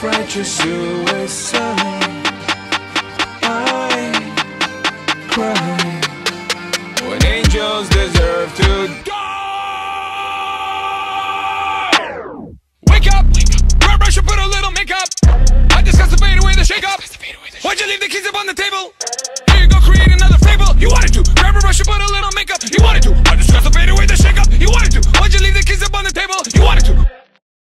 self-righteous suicide. I cry when angels deserve to die. Wake up, grab brush and put a little makeup. I discussed the fade away, the shake up. Why'd you leave the keys up on the table? Here you go, create another fable. You wanted to grab a brush and put a little makeup. You wanted to. I discussed the fade away.